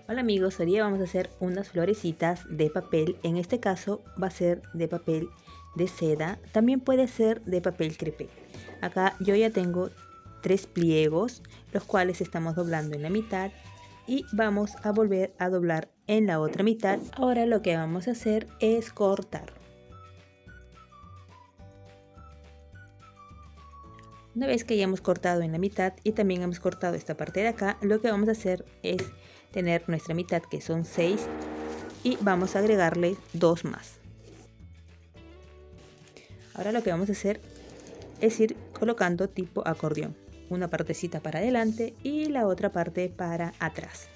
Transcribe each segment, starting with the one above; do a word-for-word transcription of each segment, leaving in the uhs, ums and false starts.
Hola amigos, hoy día vamos a hacer unas florecitas de papel. En este caso va a ser de papel de seda, también puede ser de papel crepé. Acá yo ya tengo tres pliegos, los cuales estamos doblando en la mitad y vamos a volver a doblar en la otra mitad. Ahora lo que vamos a hacer es cortar. Una vez que ya hemos cortado en la mitad y también hemos cortado esta parte de acá, lo que vamos a hacer es tener nuestra mitad, que son seis, y vamos a agregarle dos más. Ahora lo que vamos a hacer es ir colocando tipo acordeón, una partecita para adelante y la otra parte para atrás.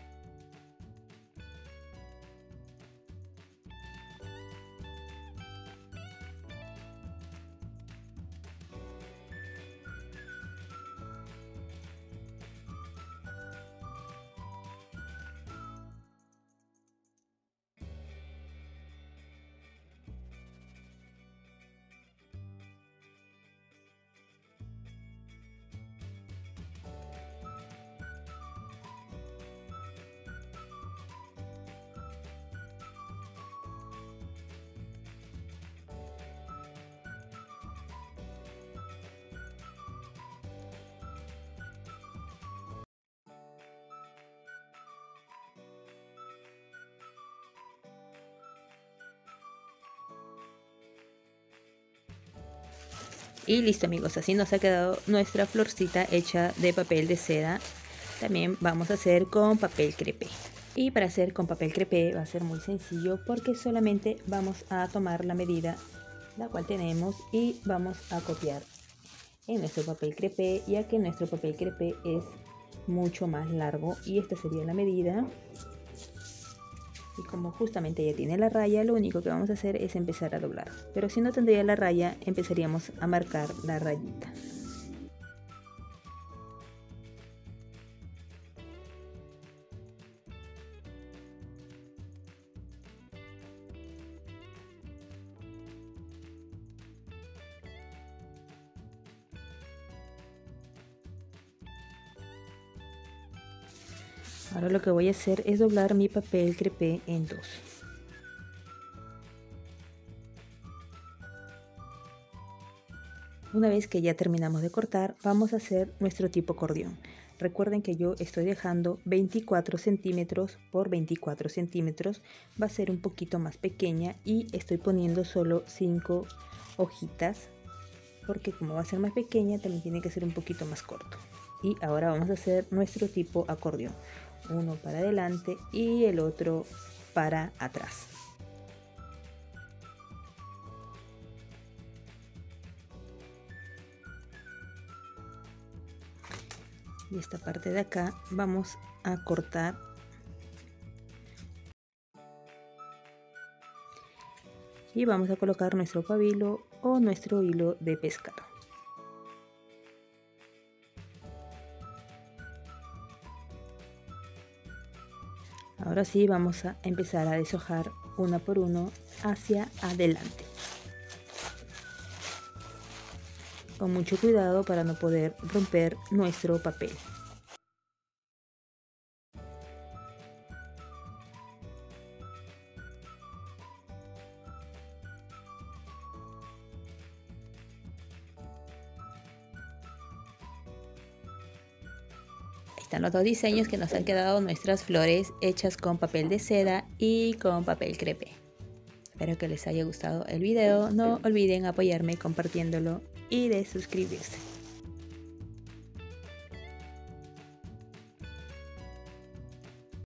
Y listo amigos, así nos ha quedado nuestra florcita hecha de papel de seda. También vamos a hacer con papel crepé. Y para hacer con papel crepé va a ser muy sencillo porque solamente vamos a tomar la medida la cual tenemos y vamos a copiar en nuestro papel crepé, ya que nuestro papel crepé es mucho más largo y esta sería la medida. Y como justamente ya tiene la raya, lo único que vamos a hacer es empezar a doblar. Pero si no tendría la raya, empezaríamos a marcar la rayita. Ahora lo que voy a hacer es doblar mi papel crepé en dos. Una vez que ya terminamos de cortar, vamos a hacer nuestro tipo acordeón. Recuerden que yo estoy dejando veinticuatro centímetros por veinticuatro centímetros. Va a ser un poquito más pequeña y estoy poniendo solo cinco hojitas. Porque como va a ser más pequeña, también tiene que ser un poquito más corto. Y ahora vamos a hacer nuestro tipo acordeón. Uno para adelante y el otro para atrás. Y esta parte de acá vamos a cortar y vamos a colocar nuestro pabilo o nuestro hilo de pescar. Ahora sí vamos a empezar a deshojar una por uno hacia adelante. Con mucho cuidado para no poder romper nuestro papel. Están los dos diseños que nos han quedado nuestras flores hechas con papel de seda y con papel crepé. Espero que les haya gustado el video, no olviden apoyarme compartiéndolo y de suscribirse.